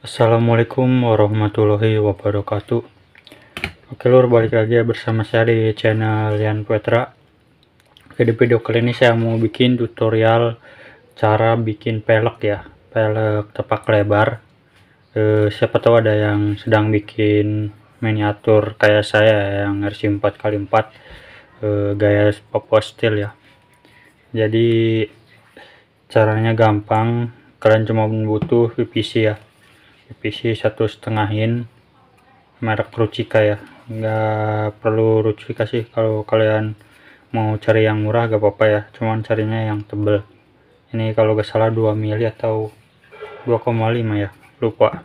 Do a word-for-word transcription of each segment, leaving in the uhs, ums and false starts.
Assalamualaikum warahmatullahi wabarakatuh. Oke lur, balik lagi ya bersama saya di channel Lian Puetra. Oke, di video kali ini saya mau bikin tutorial cara bikin pelek ya, pelek tepak lebar. eh, siapa tahu ada yang sedang bikin miniatur kayak saya yang R C empat kali empat, eh, gaya Papua style ya. Jadi caranya gampang, kalian cuma butuh P V C ya, P V C satu setengah in, merek Ruchika ya. Nggak perlu Ruchika sih, kalau kalian mau cari yang murah gak apa-apa ya, cuman carinya yang tebel. Ini kalau gak salah dua mili atau dua koma lima ya, lupa.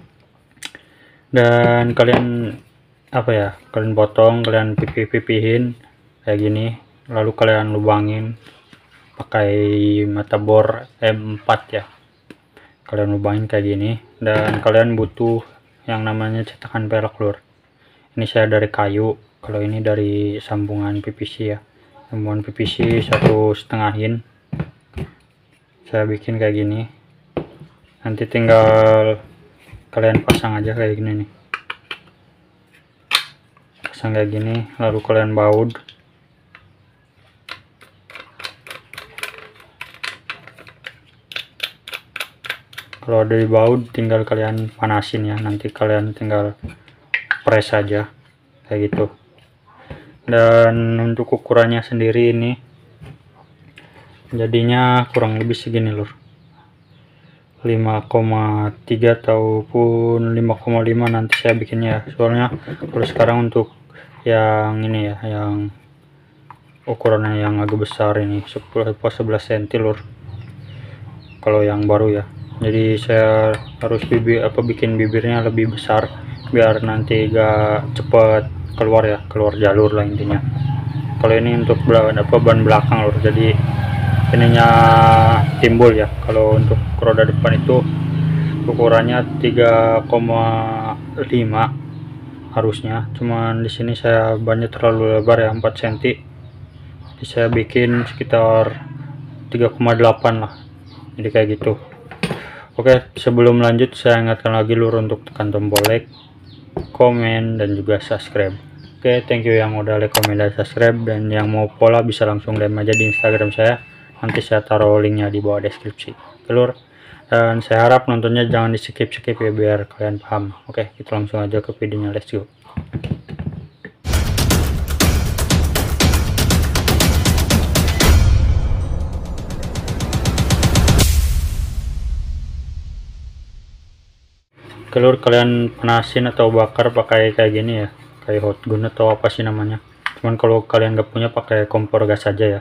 Dan kalian apa ya, kalian potong, kalian pipih-pipihin kayak gini, lalu kalian lubangin pakai mata bor M empat ya. Kalian lubangin kayak gini, dan kalian butuh yang namanya cetakan pelek lur. Ini saya dari kayu, kalau ini dari sambungan P V C ya, sambungan P V C satu setengah in. Saya bikin kayak gini, nanti tinggal kalian pasang aja kayak gini nih, pasang kayak gini, lalu kalian baut. Kalau ada di baut tinggal kalian panasin ya, nanti kalian tinggal press aja kayak gitu. Dan untuk ukurannya sendiri ini jadinya kurang lebih segini lur, lima koma tiga ataupun lima koma lima nanti saya bikinnya ya. Soalnya kalau sekarang untuk yang ini ya, yang ukurannya yang agak besar ini sepuluh atau sebelas senti lur, kalau yang baru ya. Jadi saya harus bibir apa bikin bibirnya lebih besar biar nanti gak cepet keluar ya, keluar jalur lah intinya. Kalau ini untuk ban apa ban belakang lur, jadi ininya timbul ya. Kalau untuk roda depan itu ukurannya tiga koma lima harusnya, cuman di sini saya bannya terlalu lebar ya, empat senti. Jadi saya bikin sekitar tiga koma delapan lah, jadi kayak gitu. Oke, sebelum lanjut saya ingatkan lagi lur untuk tekan tombol like, komen, dan juga subscribe. Oke, thank you yang udah like, komen, dan subscribe. Dan yang mau pola bisa langsung D M aja di Instagram saya, nanti saya taruh linknya di bawah deskripsi. Oke lur, dan saya harap nontonnya jangan di skip skip ya, biar kalian paham. Oke, kita langsung aja ke videonya, let's go. Telur kalian panasin atau bakar pakai kayak gini ya, kayak hot gun atau apa sih namanya. Cuman kalau kalian gak punya pakai kompor gas aja ya.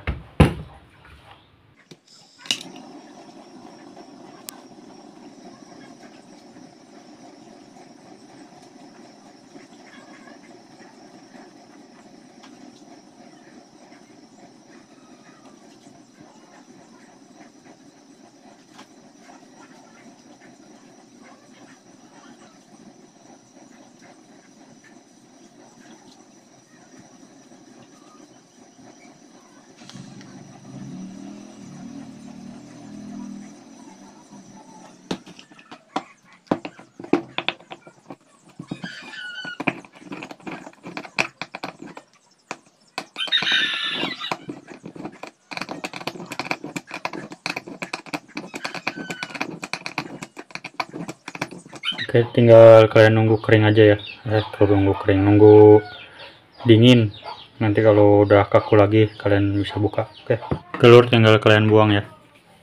Oke, tinggal kalian nunggu kering aja ya. Eh, nunggu kering, nunggu dingin. Nanti kalau udah kaku lagi kalian bisa buka. Oke, telur tinggal kalian buang ya.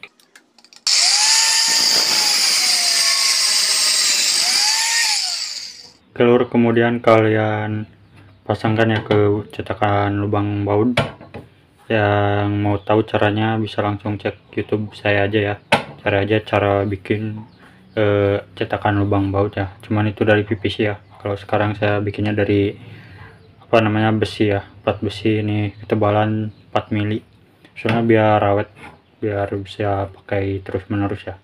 Telur kemudian kalian pasangkan ya ke cetakan lubang baut. Yang mau tahu caranya bisa langsung cek YouTube saya aja ya. Cara aja cara bikin eh, cetakan lubang baut ya. Cuman itu dari P V C ya. Kalau sekarang saya bikinnya dari apa namanya besi ya, plat besi ini ketebalan empat mili. Soalnya biar awet, biar bisa pakai terus menerus ya.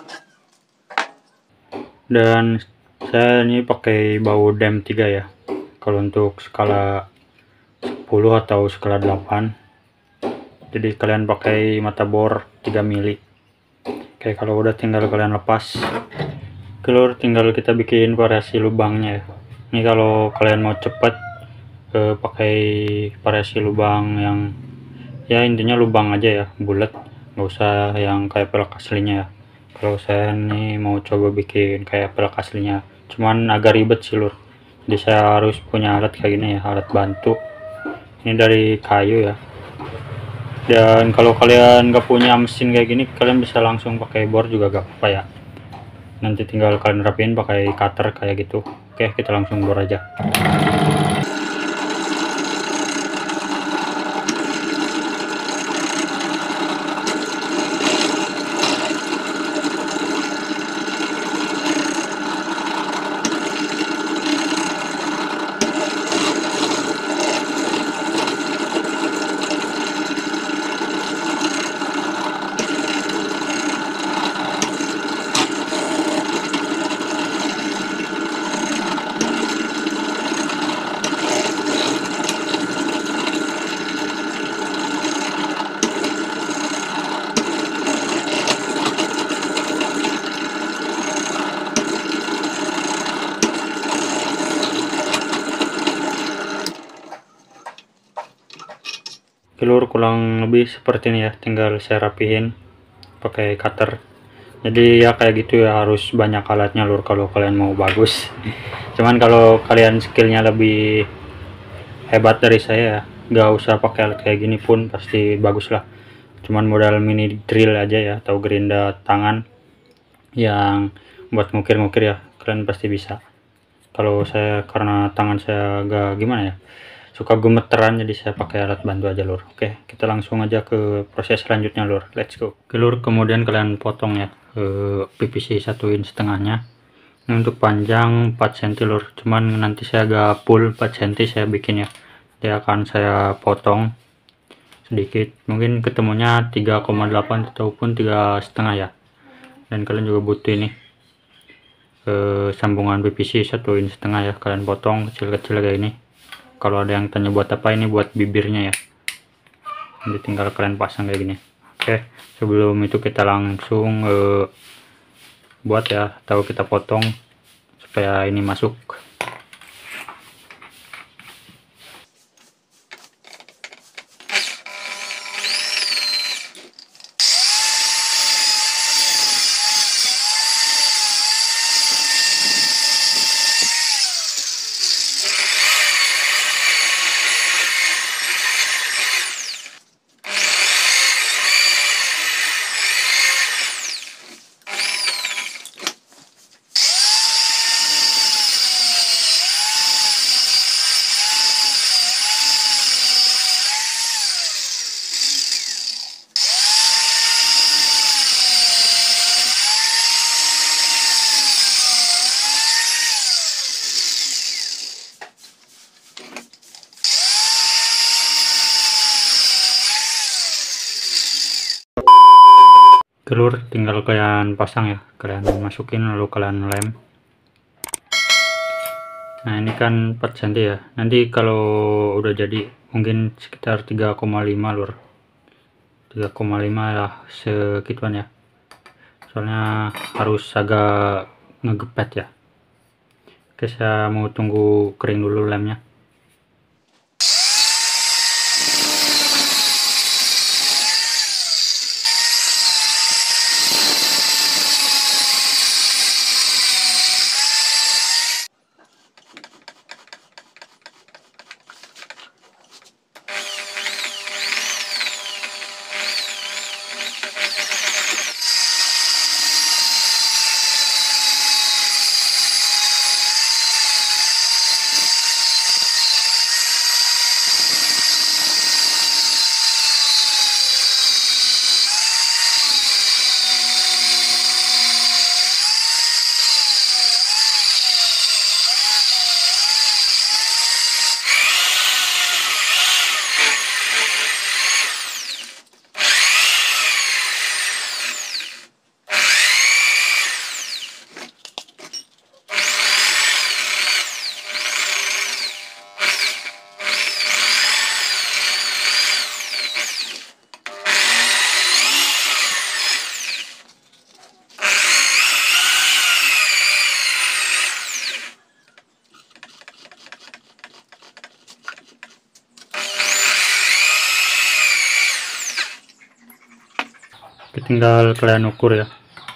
Dan saya ini pakai baut D E M tiga ya, kalau untuk skala sepuluh atau skala delapan. Jadi kalian pakai mata bor tiga mili. Oke, kalau udah tinggal kalian lepas. Oke lur, tinggal kita bikin variasi lubangnya ya. Ini kalau kalian mau cepet eh, pakai variasi lubang yang ya intinya lubang aja ya, bulat, nggak usah yang kayak pelek aslinya ya. Kalau saya nih mau coba bikin kayak pelek aslinya, cuman agak ribet sih lur. Jadi saya harus punya alat kayak gini ya, alat bantu. Ini dari kayu ya. Dan kalau kalian nggak punya mesin kayak gini, kalian bisa langsung pakai bor juga gak apa-apa ya. Nanti tinggal kalian rapiin pakai cutter kayak gitu. Oke, kita langsung bor aja. Lur, kurang lebih seperti ini ya, tinggal saya rapihin pakai cutter. Jadi ya kayak gitu ya, harus banyak alatnya lur kalau kalian mau bagus. Cuman kalau kalian skillnya lebih hebat dari saya ya, nggak usah pakai alat kayak gini pun pasti bagus lah. Cuman modal mini drill aja ya, atau gerinda tangan yang buat ngukir-ngukir ya, kalian pasti bisa. Kalau saya karena tangan saya agak gimana ya, suka gemeteran, jadi saya pakai alat bantu aja lur. Oke, kita langsung aja ke proses selanjutnya lur, let's go. Oke lur, kemudian kalian potong ya eh, P V C satu inch setengahnya. Ini untuk panjang empat sentimeter lur, cuman nanti saya agak full empat sentimeter saya bikin ya. Dia akan saya potong sedikit, mungkin ketemunya tiga koma delapan ataupun tiga setengah ya. Dan kalian juga butuh ini eh, sambungan P V C satu inch setengah ya, kalian potong kecil-kecil kayak ini. Kalau ada yang tanya buat apa, ini buat bibirnya ya, nanti tinggal kalian pasang kayak gini. Oke, sebelum itu kita langsung eh, buat ya, atau kita potong supaya ini masuk. Telur tinggal kalian pasang ya, kalian masukin lalu kalian lem. Nah ini kan empat sentimeter ya, nanti kalau udah jadi mungkin sekitar tiga koma lima lur, tiga koma lima ya, segituan ya, soalnya harus agak ngegepet ya. Oke, saya mau tunggu kering dulu lemnya. tinggal kalian ukur ya.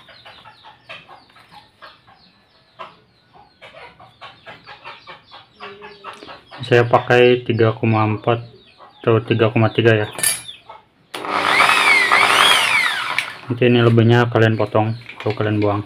Saya pakai tiga koma empat atau tiga koma tiga ya. Nanti ini lebihnya kalian potong atau kalian buang.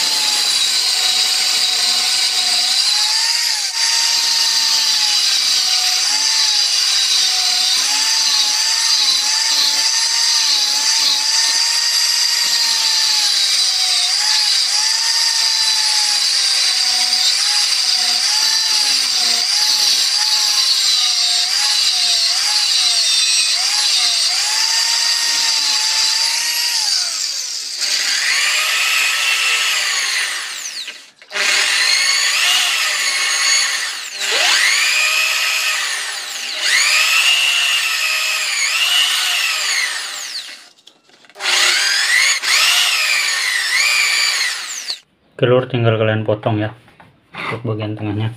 Telur tinggal kalian potong ya untuk bagian tengahnya.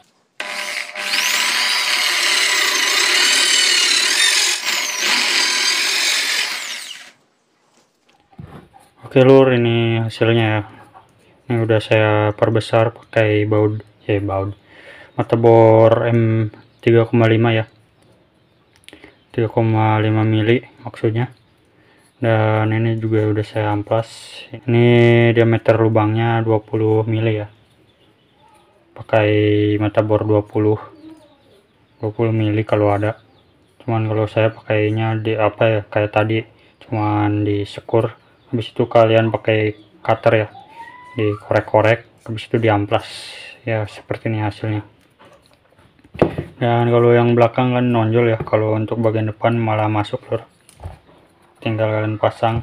Oke lur, ini hasilnya ya. Ini udah saya perbesar pakai baud ya baud motobor M tiga koma lima ya, tiga koma lima mili maksudnya. Dan ini juga udah saya amplas. Ini diameter lubangnya dua puluh mili ya, pakai motobor dua puluh mili kalau ada. Cuman kalau saya pakainya di apa ya, kayak tadi cuman disekur, habis itu kalian pakai cutter ya, dikorek-korek, habis itu diamplas ya, seperti ini hasilnya. Dan kalau yang belakang kan nonjol ya, kalau untuk bagian depan malah masuk lur, tinggal kalian pasang.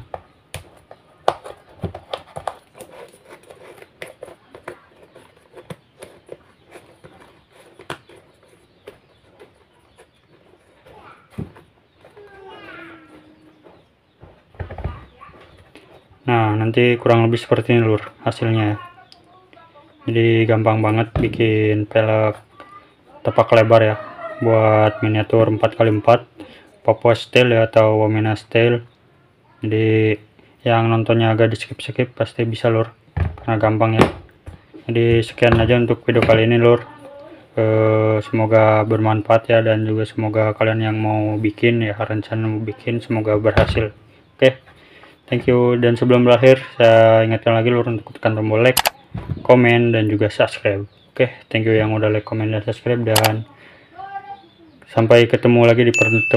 Nah nanti kurang lebih seperti ini lur hasilnya ya. Jadi gampang banget bikin pelek tepak lebar ya, buat miniatur empat kali empat Papua style ya, atau Wamena style. Jadi yang nontonnya agak di skip-skip pasti bisa lur, karena gampang ya. Jadi sekian aja untuk video kali ini lur. Eh, semoga bermanfaat ya, dan juga semoga kalian yang mau bikin ya, rencana mau bikin, semoga berhasil. Oke, thank you. Dan sebelum berakhir saya ingatkan lagi lur untuk tekan tombol like, komen, dan juga subscribe. Oke, thank you yang udah like, komen, dan subscribe, dan sampai ketemu lagi di pertemuan